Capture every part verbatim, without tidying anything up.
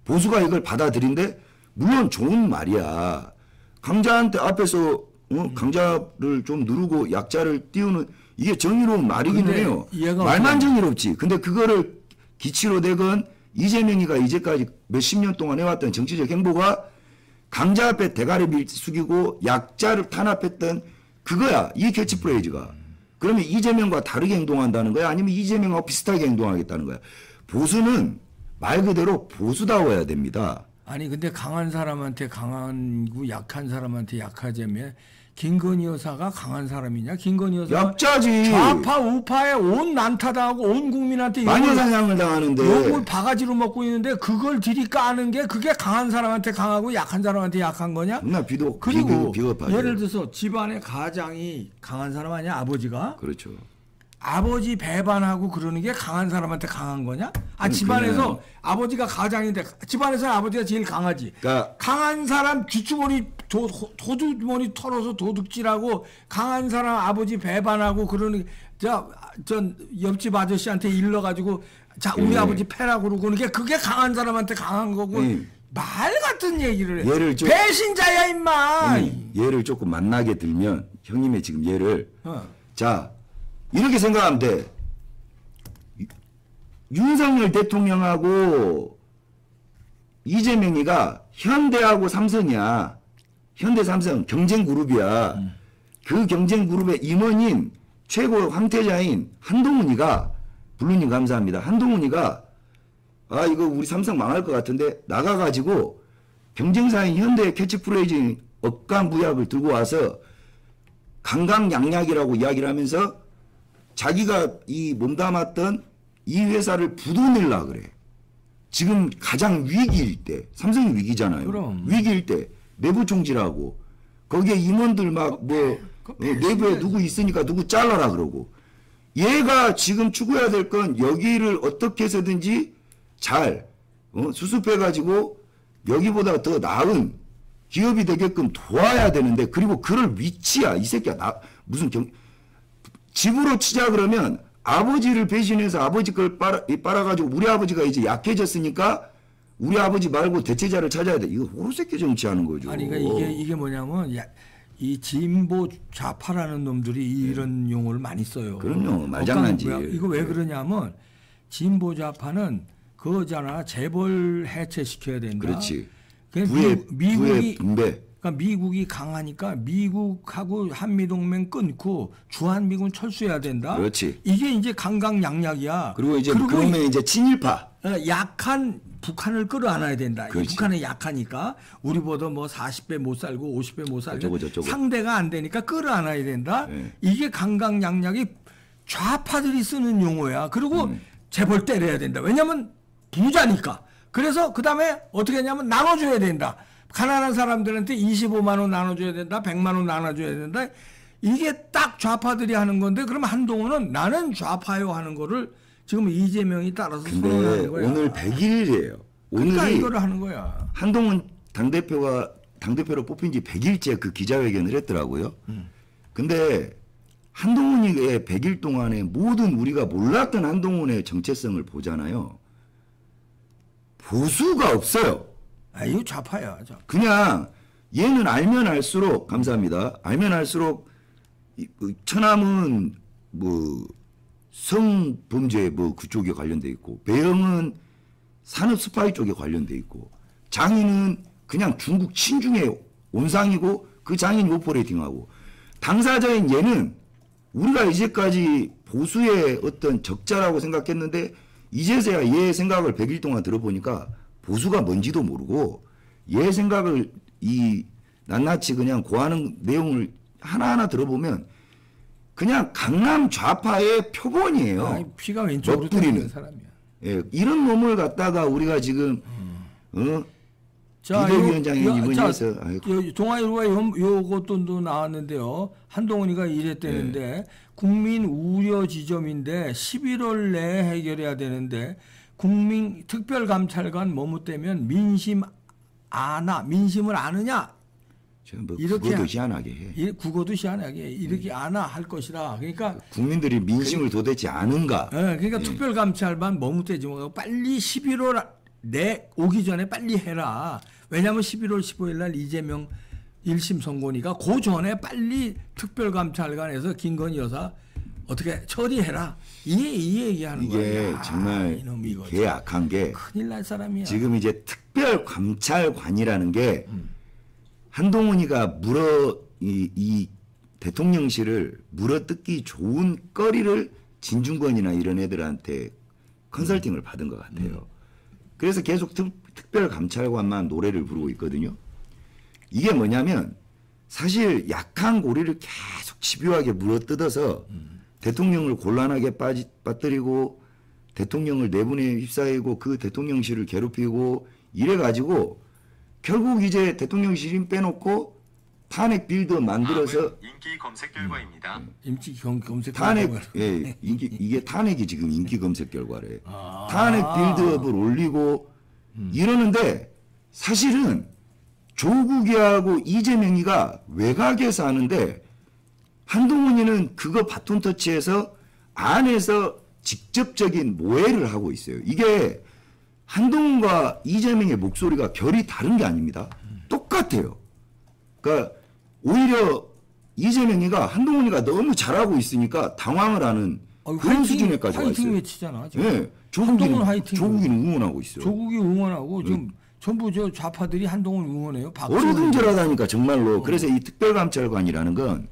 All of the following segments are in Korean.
보수가 이걸 받아들인데 물론 좋은 말이야. 강자한테 앞에서 어? 강자를 좀 누르고 약자를 띄우는 이게 정의로운 말이기는 해요. 말만 정의롭지. 근데 그거를 기치로 대건 이재명이가 이제까지 몇십 년 동안 해왔던 정치적 행보가 강자 앞에 대가리 숙이고 약자를 탄압했던 그거야. 이 캐치프레이즈가. 그러면 이재명과 다르게 행동한다는 거야? 아니면 이재명하고 비슷하게 행동하겠다는 거야? 보수는 말 그대로 보수다워야 됩니다. 아니 근데 강한 사람한테 강한고 약한 사람한테 약하자며 김건희 여사가 강한 사람이냐? 김건희 여사가 약자지. 좌파 우파에 온 난타당하고 온 국민한테 마녀사냥을 당하는데 욕을 바가지로 먹고 있는데 그걸 들이 까는 게 그게 강한 사람한테 강하고 약한 사람한테 약한 거냐? 나 비도 그리고 비교, 예를 들어서 집안의 가장이 강한 사람 아니야? 아버지가? 그렇죠. 아버지 배반하고 그러는 게 강한 사람한테 강한 거냐? 아 집안에서 그냥. 아버지가 가장인데 집안에서 아버지가 제일 강하지. 그러니까 강한 사람 뒷주머니 도, 도주머니 털어서 도둑질하고 강한 사람 아버지 배반하고 그러는 저전 옆집 아저씨한테 일러가지고 자 우리 네. 아버지 패라고 그러고 그러는 게 그게 강한 사람한테 강한 거고 네. 말 같은 얘기를 해. 예를 좀- 배신자야 임마. 음, 예를 조금 만나게 들면 형님의 지금 예를 어. 자 이렇게 생각하면 돼. 유- 윤석열 대통령하고 이재명이가 현대하고 삼성이야. 현대 삼성 경쟁 그룹이야. 음. 그 경쟁 그룹의 임원인 최고 황태자인 한동훈이가 블루님 감사합니다. 한동훈이가 아 이거 우리 삼성 망할 것 같은데 나가가지고 경쟁사인 현대 캐치프레이즈 억간부약을 들고 와서 강강약약이라고 이야기를 하면서 자기가 이 몸담았던 이 회사를 부도내려 그래. 지금 가장 위기일 때, 삼성이 위기잖아요. 그럼. 위기일 때 내부 총질하고 거기에 임원들 막 뭐 그 어, 배신자지. 내부에 누구 있으니까 누구 잘라라 그러고 얘가 지금 추구해야 될 건 여기를 어떻게 해서든지 잘 어, 수습해가지고 여기보다 더 나은 기업이 되게끔 도와야 되는데 그리고 그럴 위치야. 이 새끼야. 나 무슨 경 집으로 치자 그러면 아버지를 배신해서 아버지 걸 빨아, 빨아가지고 우리 아버지가 이제 약해졌으니까 우리 아버지 말고 대체자를 찾아야 돼. 이거 호로새끼 정치하는 거죠. 아니 그러니까 이게 이게 뭐냐면 야, 이 진보 좌파라는 놈들이 이런 용어를 많이 써요. 그럼요. 말장난지. 억강, 이거 왜 그러냐면 진보 좌파는 그거잖아. 재벌 해체시켜야 된다. 그렇지. 그러니까 부의, 미, 부의 미국이 분배. 그러니까 미국이 강하니까 미국하고 한미동맹 끊고 주한미군 철수해야 된다. 그렇지. 이게 이제 강강약약이야. 그리고 이제 그리고 그러면 이제 친일파. 어, 약한 북한을 끌어안아야 된다. 그렇지. 북한은 약하니까 우리보다 뭐 사십 배 못 살고 오십 배 못 살고 어쩌고 저쩌고. 상대가 안 되니까 끌어안아야 된다. 네. 이게 강강약약이 좌파들이 쓰는 용어야. 그리고 음. 재벌 때려야 된다. 왜냐면 부자니까. 그래서 그 다음에 어떻게 하냐면 나눠줘야 된다. 가난한 사람들한테 이십오만 원 나눠줘야 된다. 백만 원 나눠줘야 된다. 이게 딱 좌파들이 하는 건데 그러면 한동훈은 나는 좌파요 하는 거를 지금 이재명이 따라서 근데 선언하는 거야. 오늘 백 일이에요. 그러니까 오늘이 이거를 하는 거야. 한동훈 당대표가 당대표로 뽑힌 지 백 일째 그 기자회견을 했더라고요. 음. 근데 한동훈의 백 일 동안에 모든 우리가 몰랐던 한동훈의 정체성을 보잖아요. 보수가 없어요. 아, 이거 좌파야. 저. 그냥 얘는 알면 알수록 감사합니다. 알면 알수록 이, 그 처남은 뭐 성범죄 뭐 그쪽에 관련돼 있고 배영은 산업 스파이 쪽에 관련돼 있고 장인은 그냥 중국 친중의 온상이고 그 장인이 오퍼레이팅하고 당사자인 얘는 우리가 이제까지 보수의 어떤 적자라고 생각했는데 이제서야 얘 생각을 백 일 동안 들어보니까 보수가 뭔지도 모르고 얘 생각을 이 낱낱이 그냥 고하는 내용을 하나하나 들어보면 그냥 강남 좌파의 표본이에요. 아, 피가 왼쪽으로 멋부리는. 땡기는 사람이야. 예, 이런 놈을 갖다가 우리가 지금 어? 비대위원장이 요- 이분이 자, 해서 아이고. 요- 동아일보가 요, 요것도 나왔는데요. 한동훈이가 이랬대는데 네. 국민 우려 지점인데 십일월 내에 해결해야 되는데 국민 특별감찰관 머뭇대면 민심 아나 민심을 아느냐 지금 뭐 이렇게 그것도 하- 희한하게 해. 이- 국어도 희한하게 이렇게 아나 할 것이라 그러니까 국민들이 민심을 도대체 아는가? 예, 그러니까 예. 특별감찰관 머뭇대지 말고 빨리 십일월 내 오기 전에 빨리 해라. 왜냐하면 십일월 십오일 날 이재명 일 심 선고니까 그 전에 빨리 특별감찰관에서 김건희 여사 어떻게 처리해라. 이게 이 얘기하는 이게 거야. 이게 정말 이놈이 이거 개 악한 게 큰일 날 사람이야. 지금 이제 특별감찰관이라는 게 음. 한동훈이가 물어 이, 이 대통령실을 물어뜯기 좋은 거리를 진중권이나 이런 애들한테 컨설팅을 받은 것 같아요. 음. 그래서 계속 특, 특별감찰관만 노래를 부르고 있거든요. 이게 뭐냐면 사실 약한 고리를 계속 집요하게 물어뜯어서 음. 대통령을 곤란하게 빠지, 빠뜨리고 대통령을 내분에 휩싸이고 그 대통령실을 괴롭히고 이래가지고 결국 이제 대통령실 힘 빼놓고 탄핵 빌드 만들어서 인기 검색 결과입니다. 임치 경 검색 탄핵 예 인기 이게 탄핵이 지금 인기 검색 결과래. 아. 탄핵 빌드업을 올리고 음. 이러는데 사실은 조국이하고 이재명이가 외곽에서 하는데 한동훈이는 그거 바톤 터치해서 안에서 직접적인 모해를 하고 있어요. 이게 한동훈과 이재명의 목소리가 결이 다른 게 아닙니다. 똑같아요. 그러니까 오히려 이재명이가 한동훈이가 너무 잘하고 있으니까 당황을 하는 어, 그런 화이팅, 수준에까지 와 화이팅 있어요. 외치잖아. 지금. 네, 조국이는, 한동훈 화이팅. 조국이는 응원하고 있어요. 조국이 응원하고 지금 전부 저 좌파들이 한동훈 응원해요. 어리둥절하다니까 정말로. 어. 그래서 이 특별감찰관이라는 건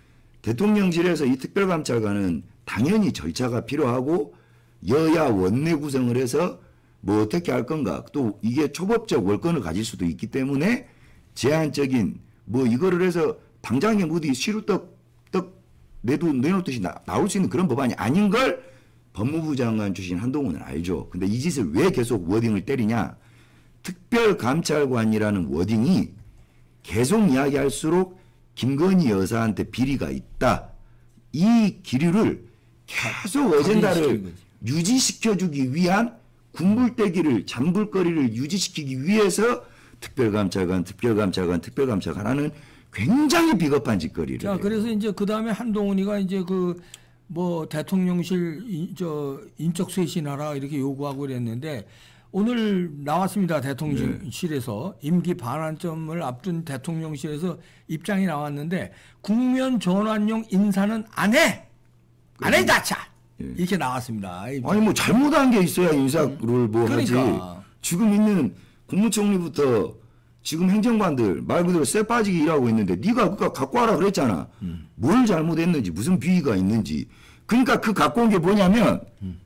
대통령실에서 이 특별감찰관은 당연히 절차가 필요하고 여야 원내 구성을 해서 뭐 어떻게 할 건가. 또 이게 초법적 월권을 가질 수도 있기 때문에 제한적인 뭐 이거를 해서 당장에 어디 시루떡 떡 내도 내놓듯이 나, 나올 수 있는 그런 법안이 아닌 걸 법무부 장관 출신 한동훈은 알죠. 근데 이 짓을 왜 계속 워딩을 때리냐. 특별감찰관이라는 워딩이 계속 이야기할수록 김건희 여사한테 비리가 있다. 이 기류를 계속 어젠다를 유지시켜주기 위한 군불대기를 잠불거리를 유지시키기 위해서 특별감찰관, 특별감찰관, 특별감찰관 하는 굉장히 비겁한 짓거리를. 자, 해요. 그래서 이제 그 다음에 한동훈이가 이제 그 뭐 대통령실 이, 저 인적 쇄신하라 이렇게 요구하고 그랬는데 오늘 나왔습니다. 대통령실에서 네. 임기 반환점을 앞둔 대통령실에서 입장이 나왔는데 국면 전환용 인사는 안 해. 안 해, 자차. 예. 이렇게 나왔습니다. 아니 뭐 잘못한 게 있어야 인사를 뭐 그러니까. 하지. 지금 있는 국무총리부터 지금 행정관들 말 그대로 쇠 빠지게 일하고 있는데 네가 그거 갖고 와라 그랬잖아. 음. 뭘 잘못했는지 무슨 비위가 있는지. 그러니까 그 갖고 온 게 뭐냐면 음.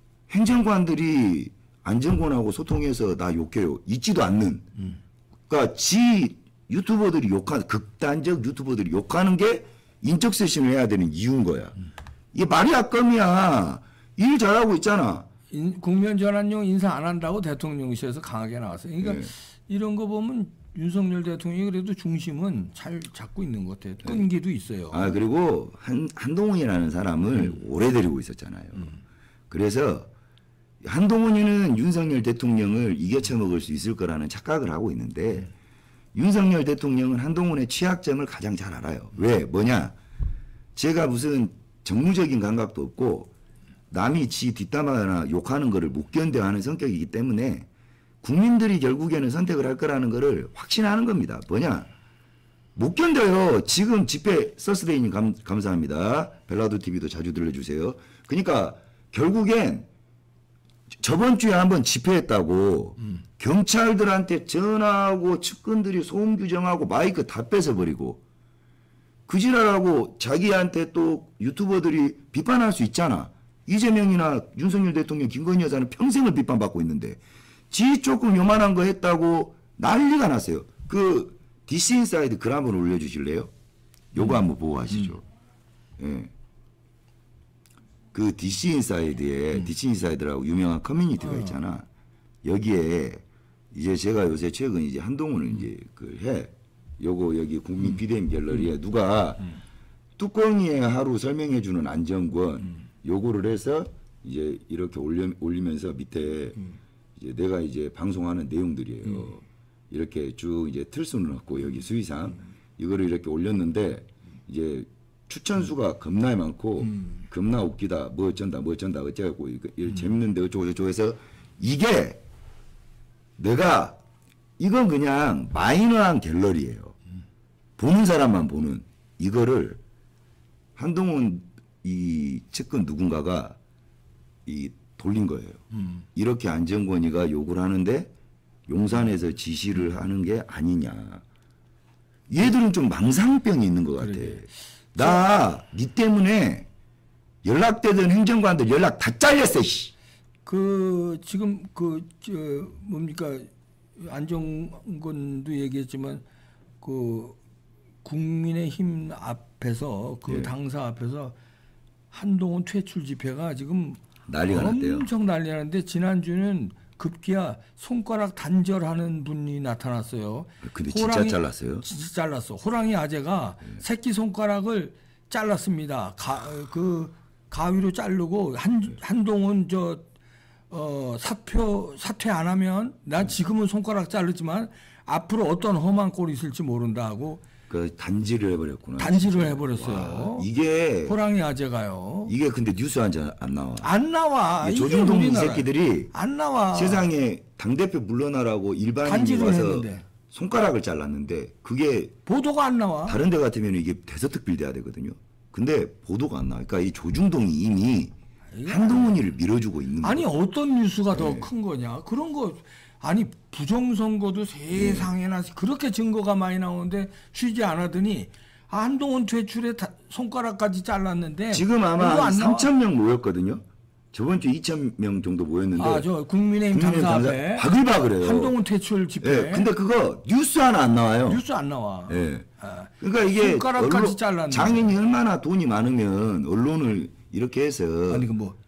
행정관들이 안정권하고 소통해서 나 욕해요. 있지도 않는. 음. 그러니까 지 유튜버들이 욕하는 극단적 유튜버들이 욕하는 게 인적 쇄신을 해야 되는 이유인 거야. 음. 이게 말이 악감이야. 일 잘하고 있잖아. 인, 국면 전환용 인사 안 한다고 대통령실에서 강하게 나왔어요. 그러니까 네. 이런 거 보면 윤석열 대통령이 그래도 중심은 잘 잡고 있는 것 같아요. 끈기도 있어요. 아 그리고 한 한동훈이라는 사람을 음. 오래 데리고 있었잖아요. 음. 그래서 한동훈이는 윤석열 대통령을 이겨쳐 먹을 수 있을 거라는 착각을 하고 있는데 음. 윤석열 대통령은 한동훈의 취약점을 가장 잘 알아요. 왜? 뭐냐? 제가 무슨 정무적인 감각도 없고 남이 지 뒷담화나 욕하는 거를 못 견뎌하는 성격이기 때문에 국민들이 결국에는 선택을 할 거라는 거를 확신하는 겁니다. 뭐냐? 못 견뎌요. 지금 집회 서스데이님 감, 감사합니다. 벨라도 티비도 자주 들려주세요. 그러니까 결국엔 저번 주에 한번 집회했다고 음. 경찰들한테 전화하고 측근들이 소음 규정하고 마이크 다 뺏어버리고 그 지랄하고 자기한테 또 유튜버들이 비판할 수 있잖아. 이재명이나 윤석열 대통령, 김건희 여사는 평생을 비판받고 있는데 지 조금 요만한 거 했다고 난리가 났어요. 그 디씨 인사이드 글 한번 올려주실래요? 요거 음. 한번 보고 하시죠. 음. 예. 그 디씨 인사이드에 음. 디씨 인사이드라고 유명한 커뮤니티가 어. 있잖아. 여기에 이제 제가 요새 최근 이제 한동훈을 음. 이제 그 해. 요거 여기 국민 음. 비대면 갤러리에 음. 누가 음. 뚜껑이에 하루 설명해주는 안정권 음. 요거를 해서 이제 이렇게 올려, 올리면서 밑에 음. 이제 내가 이제 방송하는 내용들이에요. 음. 이렇게 쭉 이제 틀 수는 없고 여기 수위상 음. 이거를 이렇게 올렸는데 이제 추천 수가 겁나 많고 음. 겁나 웃기다 뭐 어쩐다 뭐 어쩐다 어쩌고 이거 음. 재밌는데 어쩌고 저쩌고 해서 이게 내가 이건 그냥 마이너한 갤러리예요. 보는 사람만 보는 이거를 한동훈 이 측근 누군가가 이 돌린 거예요. 음. 이렇게 안정권이가 욕을 하는데 용산에서 지시를 하는 게 아니냐. 얘들은 좀 망상병이 있는 것 같아. 나 니 때문에 연락되던 행정관들 연락 다 잘렸어. 씨. 그 지금 그 저 뭡니까 안정권도 얘기했지만 그 국민의힘 앞에서 그 예. 당사 앞에서 한동훈 퇴출 집회가 지금 난리가 났대요. 엄청 난리 나는데 지난주는 급기야 손가락 단절하는 분이 나타났어요. 근데 진짜 잘랐어요? 진짜 잘랐어. 호랑이 아재가 네. 새끼 손가락을 잘랐습니다. 가, 그 가위로 자르고 한 한동훈 저 어, 사표 사퇴 안 하면 난 지금은 손가락 자르지만 앞으로 어떤 험한 꼴이 있을지 모른다 하고 그 단지를 해버렸구나. 단지를 진짜. 해버렸어요. 와, 이게 호랑이 아재가요. 이게 근데 뉴스 한 장 안 나와. 안 나와. 이게 이게 조중동 이 우리나라. 새끼들이 안 나와. 세상에 당대표 물러나라고 일반인이 단지를 와서 했는데. 손가락을 잘랐는데 그게 보도가 안 나와. 다른 데 같으면 이게 대서특필 돼야 되거든요. 근데 보도가 안 나와. 그러니까 이 조중동이 이미 한동훈이를 밀어주고 있는 아니 거예요. 어떤 뉴스가 더 네. 큰 거냐? 그런 거 아니 부정선거도 세상에나 그렇게 증거가 많이 나오는데 취재 안 하더니 아, 한동훈 퇴출에 다, 손가락까지 잘랐는데 지금 이거 아마 안 나와? 삼천 명 모였거든요. 저번 주에 이천 명 정도 모였는데 아, 저 국민의힘 국민의힘 당사 당사 앞에 바글바글해요. 한동훈 퇴출 집회. 예, 근데 그거 뉴스 하나 안 나와요. 뉴스 안 나와. 예. 아, 그러니까 이게 손가락까지 언론- 잘랐네. 장인이 얼마나 돈이 많으면 언론을 이렇게 해서 아니 그 뭐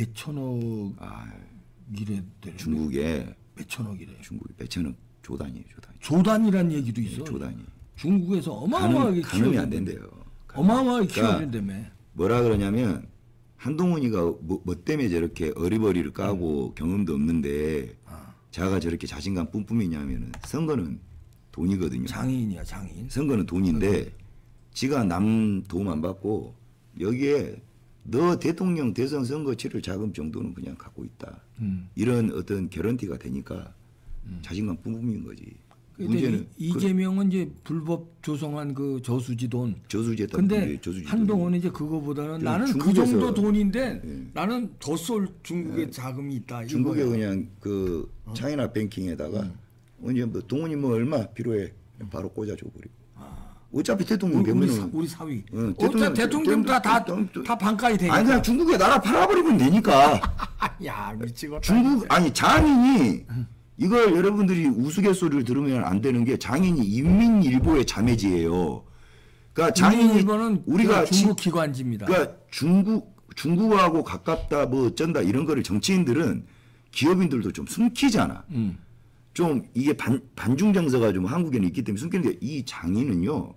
몇천억 아, 이래 되는데 중국에 몇천억이래. 중국이 몇천억 조단이에요, 조단. 조단이란 얘기도 있어. 조단이. 중국에서 어마어마하게 가늠, 가늠이 안 키워준대. 된대요. 어마어마하게 그러니까 키워준다며. 뭐라 그러냐면 한동훈이가 뭐, 뭐 때문에 저렇게 어리버리를 까고 음. 경험도 없는데 아. 자가 저렇게 자신감 뿜뿜이냐면은 선거는 돈이거든요. 장인이야 장인. 선거는 돈인데 지가 남 도움 안 받고 여기에 너 대통령 대선 선거 치를 자금 정도는 그냥 갖고 있다. 음. 이런 어떤 개런티가 되니까 자신감 뿜뿜인 거지. 근데 문제는 이- 이재명은 이제 불법 조성한 그 저수지 돈. 저수지에 근데 저수지 한동훈은 이제 그거보다는 그 나는 그 중국에서- 정도 돈인데 예. 나는 더 쏠 중국에 자금이 있다. 중국에 이거야. 그냥 그 차이나 뱅킹에다가 음. 언제 뭐 동훈이 뭐 얼마 필요해 바로 꽂아줘 버리고. 어차피 대통령 우리, 우리, 사, 되면은 우리 사위. 응, 어, 대통령- 대통령 다다 대통령- 다 반가이 되니까. 아니 그냥 중국에 나라 팔아버리면 되니까. 야 미치겠다. 중국 아니 장인이 이걸 여러분들이 우스갯소리를 들으면 안 되는 게 장인이 인민일보의 자매지예요. 그러니까 장인이 일본은 우리가 중국 지- 기관지입니다. 그러니까 중국 중국하고 가깝다 뭐 어쩐다 이런 거를 정치인들은 기업인들도 좀 숨기잖아. 음. 좀 이게 반, 반중 정서가 좀 한국에는 있기 때문에 숨기는데 이 장인은요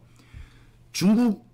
중국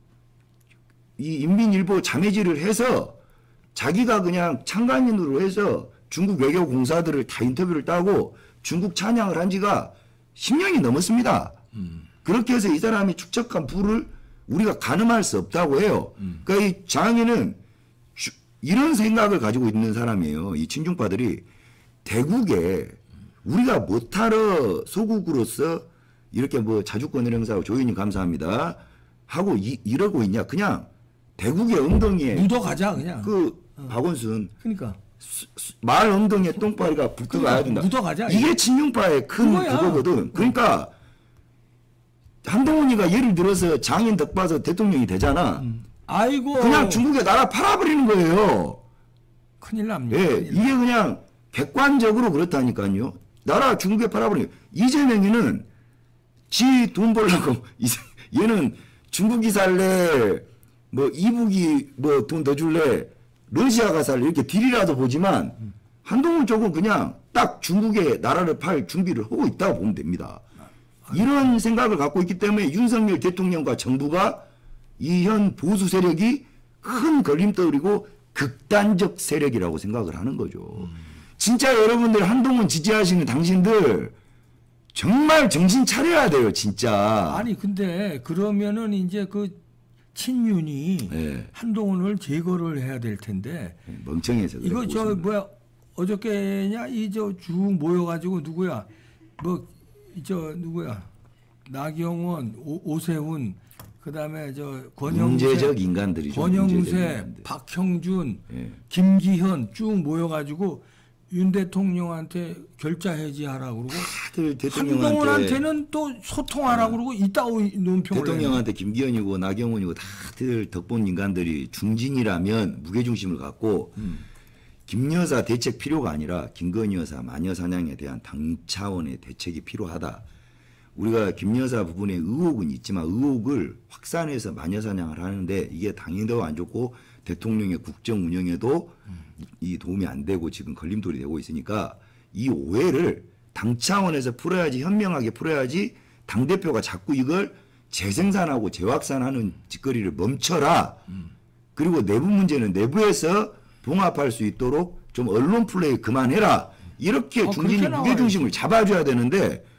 이 인민일보 자매지를 해서 자기가 그냥 참관인으로 해서 중국 외교 공사들을 다 인터뷰를 따고 중국 찬양을 한 지가 십 년이 넘었습니다. 음. 그렇게 해서 이 사람이 축적한 부를 우리가 가늠할 수 없다고 해요. 음. 그러니까 이 장인은 주- 이런 생각을 가지고 있는 사람이에요. 이 친중파들이 대국에 우리가 못하러 소국으로서 이렇게 뭐 자주권 행사하고 조인님 감사합니다 하고 이, 이러고 있냐. 그냥 대국의 엉덩이에 묻어가자 그냥. 그 박원순 그러니까. 말 엉덩이에 똥파리가 붙어가야 된다. 묻어가자, 이게 이거. 친윤파의 큰 그거야. 그거거든. 그러니까 한동훈이가 예를 들어서 장인 덕 봐서 대통령이 되잖아. 아이고. 그냥 중국에 나라 팔아버리는 거예요. 큰일 납니다. 예, 큰일 이게 그냥 객관적으로 그렇다니까요. 나라 중국에 팔아버리는 거예요. 이재명이는 지 돈 벌려고 이제 얘는 중국이 살래 뭐 이북이 뭐 돈 더 줄래 러시아가 살래 이렇게 딜이라도 보지만 한동훈 쪽은 그냥 딱 중국에 나라를 팔 준비를 하고 있다고 보면 됩니다. 이런 생각을 갖고 있기 때문에 윤석열 대통령과 정부가 이 현 보수 세력이 큰 걸림돌이고 극단적 세력이라고 생각을 하는 거죠. 진짜 여러분들 한동훈 지지하시는 당신들 정말 정신 차려야 돼요, 진짜. 아니 근데 그러면은 이제 그 친윤이 네. 한동훈을 제거를 해야 될 텐데 멍청해서 그래, 이거 저 보시면. 뭐야 어저께냐 이 저 쭉 모여가지고 누구야 뭐 저 누구야 나경원, 오, 오세훈, 그다음에 저 권영세, 문제적 인간들이죠. 문제적 권영세, 인간들. 박형준, 예. 김기현 쭉 모여가지고 윤 대통령한테 결자 해지하라고 그러고 다들 대통령한테 한동훈한테는 또 소통하라고 그러고 이따오 논평을 대통령한테 김기현이고 나경원이고 다들 덕본 인간들이 중진이라면 무게중심을 갖고 음. 김 여사 대책 필요가 아니라 김건희 여사 마녀 사냥에 대한 당 차원의 대책이 필요하다. 우리가 김 여사 부분에 의혹은 있지만 의혹을 확산해서 마녀 사냥을 하는데 이게 당에도 안 좋고 대통령의 국정 운영에도 음. 이 도움이 안 되고 지금 걸림돌이 되고 있으니까 이 오해를 당 차원에서 풀어야지, 현명하게 풀어야지. 당대표가 자꾸 이걸 재생산하고 재확산하는 짓거리를 멈춰라. 음. 그리고 내부 문제는 내부에서 봉합할 수 있도록 좀 언론 플레이 그만해라. 이렇게 어, 중진이 그렇게 무게중심을 잡아줘야 되는데